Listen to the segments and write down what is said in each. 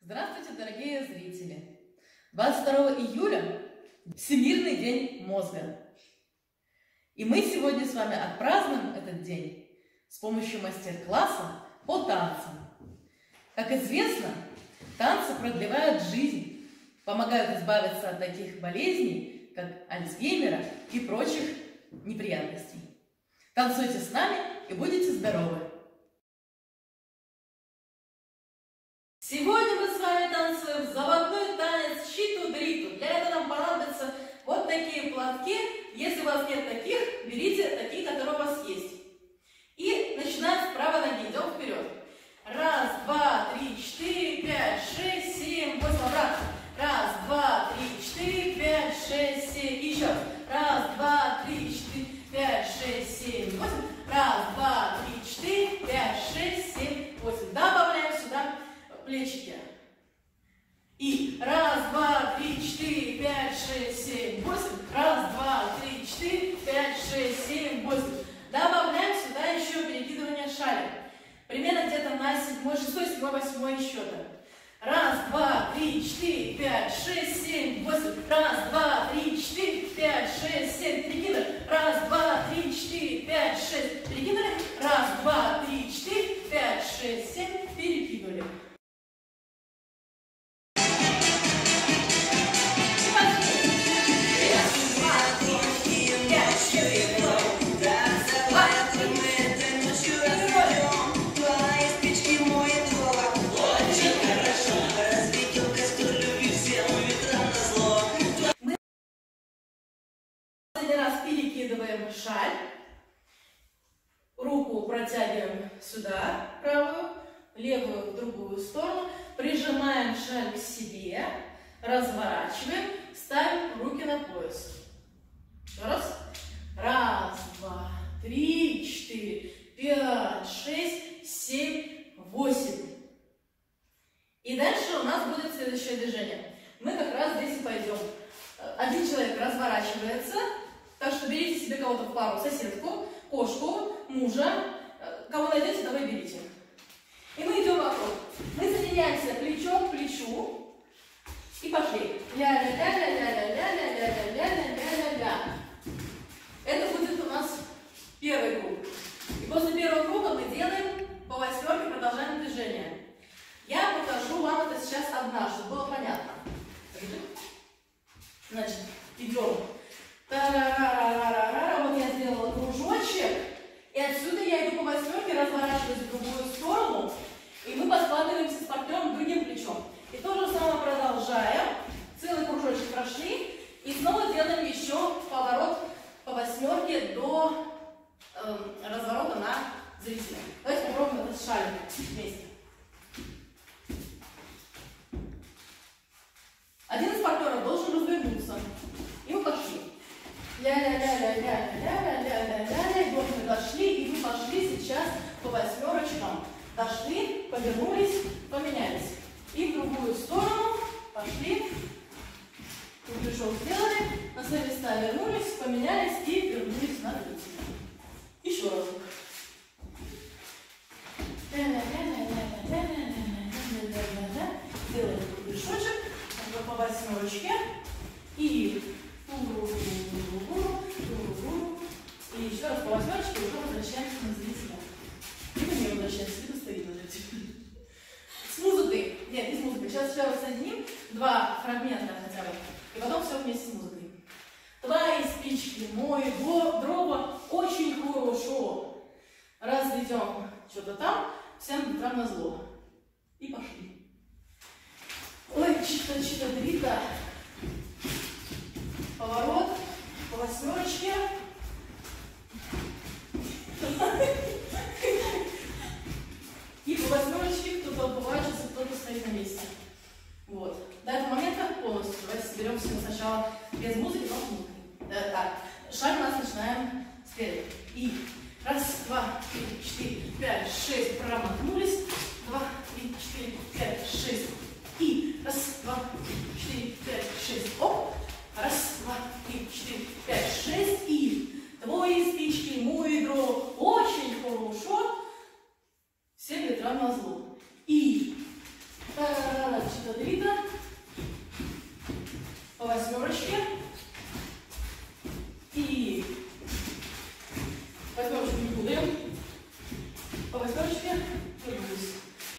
Здравствуйте, дорогие зрители! 22 июля – Всемирный день мозга. И мы сегодня с вами отпразднуем этот день с помощью мастер-класса по танцам. Как известно, танцы продлевают жизнь, помогают избавиться от таких болезней, как Альцгеймера и прочих неприятностей. Танцуйте с нами и будете здоровы! Сегодня мы с вами танцуем заводной танец читу-дриту. Для этого нам понадобятся вот такие платки. Если у вас нет таких, берите такие, которые у вас есть. И начинаем с правой ноги. Идем вперед. Раз, два, три, четыре, пять, шесть, семь, восемь. Обратно. Раз, два, три, четыре, пять, шесть, семь. И еще раз. Раз, два, три, четыре, пять, шесть, семь, восемь. Раз, два, три, четыре, пять, шесть, семь, восемь. Добавляем сюда плечики. И раз, два, три, четыре, пять, шесть, семь, восемь. Раз, два, три, четыре, пять, шесть, семь, восемь. Добавляем сюда еще перекидывание шали. Примерно где-то на 7, 6, 7, 8 счета. Раз, два, три, четыре, пять, шесть, семь, восемь. Раз, два, три, четыре, пять, шесть, семь. Перекидываем. Раз, два, три, четыре, пять, шесть. Перекидывали. Раз, два, три, четыре, пять, шесть, семь. Перекидывали. Один раз перекидываем шаль, руку протягиваем сюда, правую, левую в другую сторону, прижимаем шаль к себе, разворачиваем, ставим руки на пояс. Еще раз. Раз, два, три, четыре, пять, шесть, семь, восемь. И дальше у нас будет следующее движение. Мы как раз здесь и пойдем. Один человек разворачивается. Так что берите себе кого-то в пару, соседку, кошку, мужа. Кого найдете, того и берите. И мы идем вокруг. Мы соединяемся плечом к плечу. И пошли. Ля-ля-ля-ля-ля-ля-ля-ля-ля-ля-ля-ля-ля. Это будет у нас первый круг. И после первого круга мы делаем по восьмерке, продолжаем движение. Я покажу вам это сейчас одна, чтобы было понятно. Значит, идем. Та-ра-ра-ра-ра-ра. Вот я сделала кружочек. И отсюда я иду по восьмерке, разворачиваюсь в другую сторону. И мы подкладываемся с партнером другим плечом. И то же самое продолжаем. Целый кружочек прошли. И снова делаем еще поворот по восьмерке до разворота на зрителя. Давайте попробуем это с шалью вместе. Один из партнеров должен развернуться. И мы пошли. Ля-ля-ля-ля-ля-ля-ля-ля-ля-ля-ля. И вот мы дошли, и мы пошли сейчас по восьмерочкам. Дошли, повернулись, поменялись. И в другую сторону пошли. Кружок сделали, на свои места вернулись, поменялись и вернулись на зрителя. Еще раз. Ля-ля-ля-ля-ля-ля-ля-ля-ля-ля-ля. Делаем кружочек по восьмерочке. И и еще раз по восьмерочке уже возвращаемся на зрителя. Либо не возвращаемся, либо стоит на зрителя. С музыкой. Нет, не с музыкой. Сейчас соединим два фрагмента хотя бы. И потом все вместе с музыкой. Твои спички, мой дрова, очень хорошо. Разведем что-то там, всем там на зло. И пошли. Ой, чита-дрита. Поворот по восьмерочке. И по восьмерочке кто-то обувается, кто-то стоит на месте. Вот. До этого момента полностью. Давайте соберем все сначала без музыки, но с музыкой. Так. Шаг у нас начинаем спереди. И раз, два, три, четыре, пять, шесть. Промахнулись. Два, три, четыре, пять, шесть. И раз, два, три, четыре, пять, шесть. Оп. Раз, два, три, четыре, пять, шесть. И твои спички, мой дров. Очень хорошо. Все ветра на зло. И Чито дрито. По восьмерочке. И восьмерочку не путаем. По восьмерочке вернулись.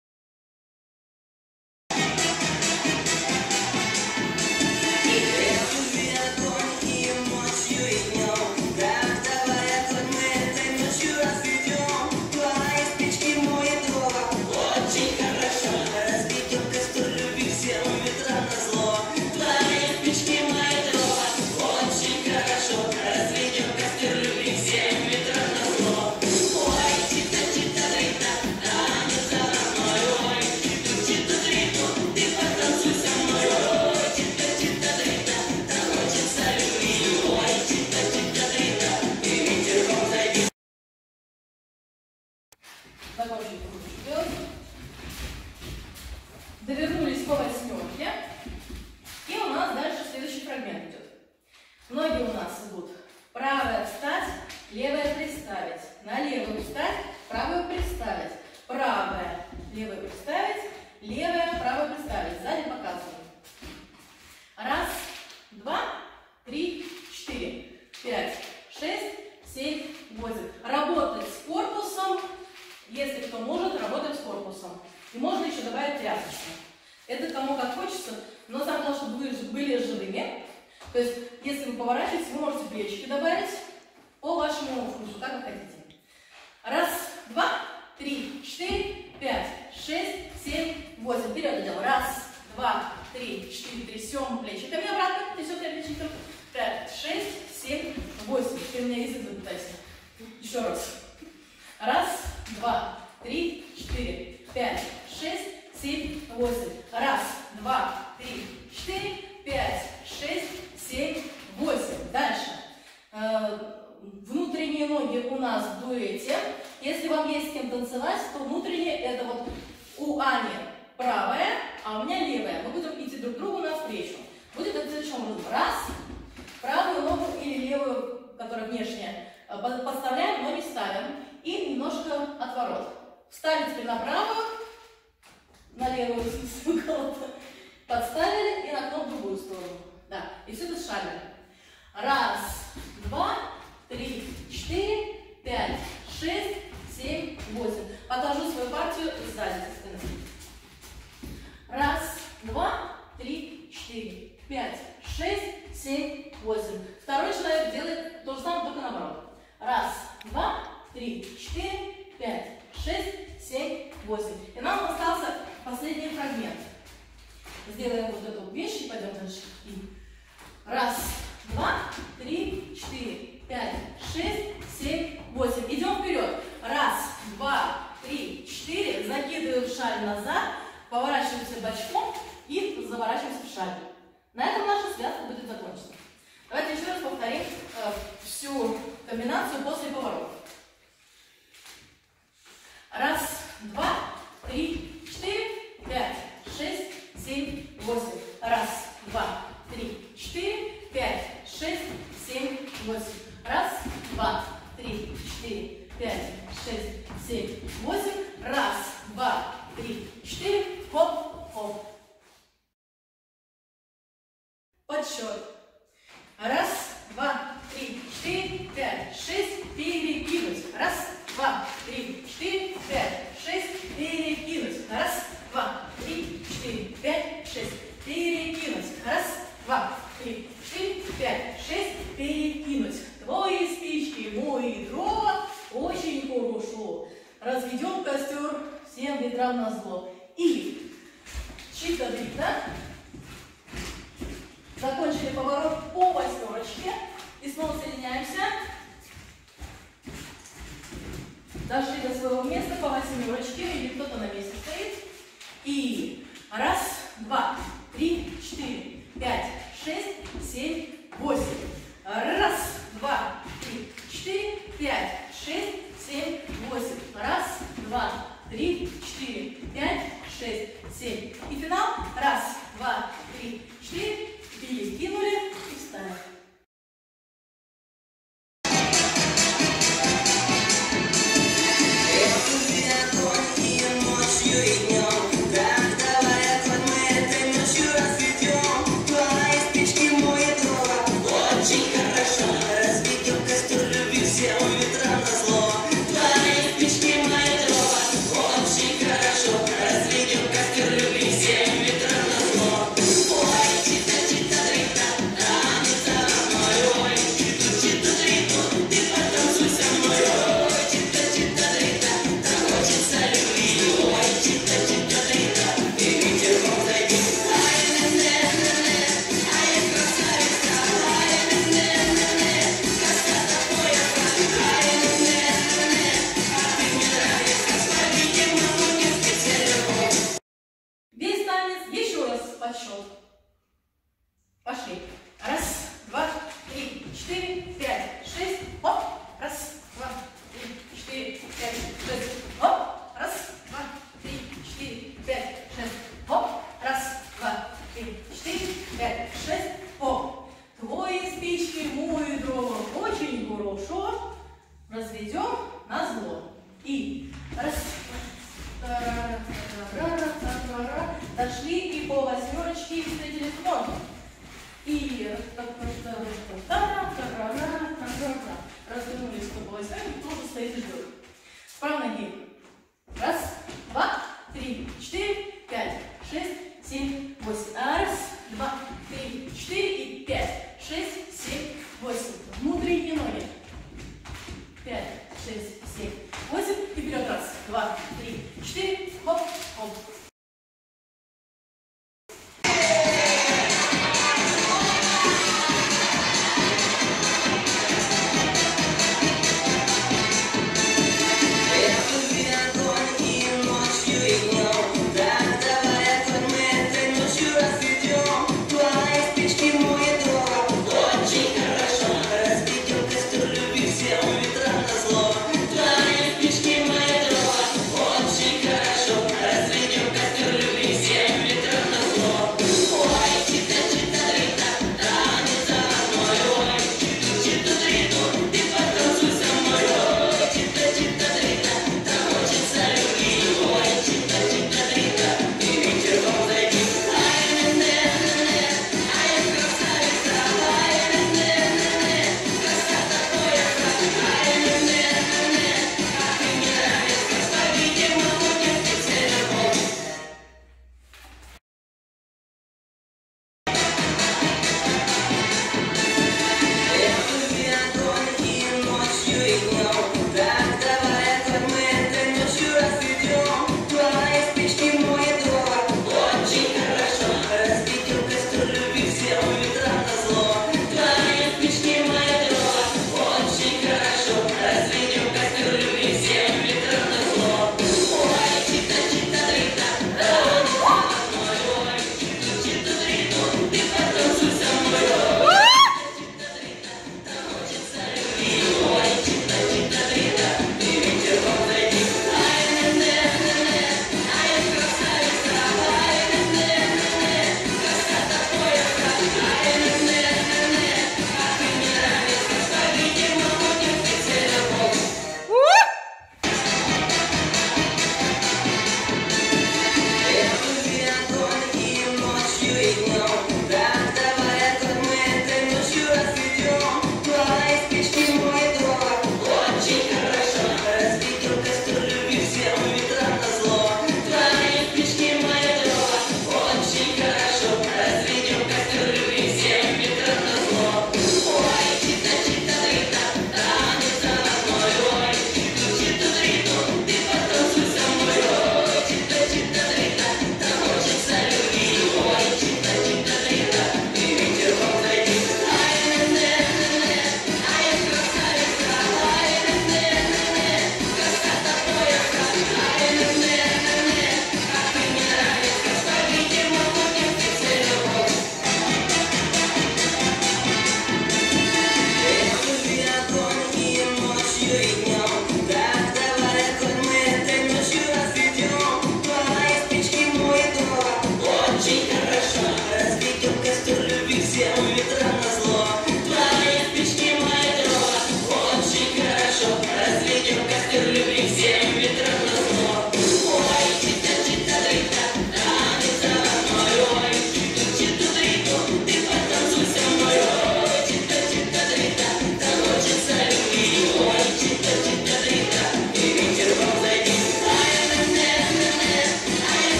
Закончили делать. Довернулись по восьмерке. И у нас дальше следующий фрагмент идет. Ноги у нас идут. Правая встать, левая приставить. На левую встать, правую приставить. Правая, левая приставить, левая, правую приставить. Сзади показываем. Раз, два, три, четыре, пять, шесть, семь, восемь. Работать с корпусом. Если кто может, работаем с корпусом. И можно еще добавить трясочку. Это кому как хочется, но самое главное, чтобы вы были живыми. То есть, если вы поворачиваетесь, вы можете плечики добавить по вашему вкусу, как вы хотите. Раз, два, три, четыре, пять, шесть, семь, восемь. Вперед идем. Раз, два, три, четыре. Трясем плечиками обратно. Трясем плечиками. Пять, шесть, семь, восемь. Теперь у меня язык запутайся. Еще раз. Раз, два, три, четыре, пять, шесть, семь, восемь. Раз, два, три, четыре, пять, шесть, семь, восемь. Дальше. Внутренние ноги у нас в дуэте. Если вам есть с кем танцевать, то внутренние это вот у Ани правая, а у меня левая. Мы будем идти друг другу навстречу. Будет это следующим образом. Раз, правую ногу или левую, которая внешняя, подставляем, ноги ставим. И немножко отворот. Встали теперь на правую, на левую подставили и на окно в другую сторону. Да, и все это шагом. Раз, два, три, четыре, пять, шесть, семь, восемь. Покажу свою партию сзади со спины. Раз, два, три, четыре, пять, шесть, семь, восемь. Второй человек делает то же самое, только наоборот. Раз, два, три, четыре, пять, шесть, семь, восемь. И нам остался последний фрагмент. Сделаем вот эту вещь и пойдем дальше. Раз, два, три, четыре, пять, шесть, семь, восемь. Идем вперед. Раз, два, три, четыре. Закидываем шаль назад, поворачиваемся бочком и заворачиваемся в шаль. На этом наша связка будет закончена. Давайте еще раз повторим всю комбинацию после поворотов. Раз, два, три, четыре, пять, шесть, семь, восемь. Раз, два, три, четыре, пять, шесть, семь, восемь. Раз, два, три, четыре, пять, шесть, семь, восемь. Раз, два, три, четыре. Хоп, хоп. Подсчет. Раз, два, три, четыре, пять, шесть. Перекинуть. Раз, два, три, четыре, пять, шесть. Перекинуть. Раз, два, три, четыре, пять, шесть. Перекинуть. Раз, два, три, четыре, пять, шесть. Перекинуть. Твои спички, мои дрова. Очень хорошо. Разведем костер всем ветрам назло. И чика-дрика. Закончили поворот по восьмерочке. И снова соединяемся. Дошли до своего места по восьмерочке. Или кто-то на месте стоит. И раз, два, три, четыре, пять, шесть, семь, восемь. Раз, два, три, четыре, пять, шесть, семь, восемь. Раз, два, три, четыре, пять, шесть, семь. И финал. Раз, два, три, четыре. Перекинули и встали. Ночью и днем, так давай и встретились ноги. И развернулись стопой, с вами тоже стоит и ждет. С правой ноги